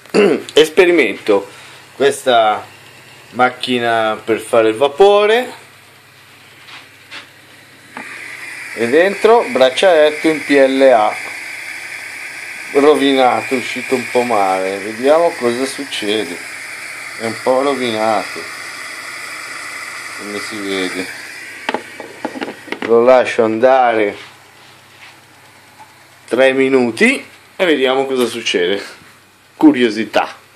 Esperimento questa macchina per fare il vapore e dentro braccialetto in PLA rovinato, è uscito un po' male, vediamo cosa succede. È un po' rovinato, come si vede. Lo lascio andare 3 minuti e vediamo cosa succede. Curiosità.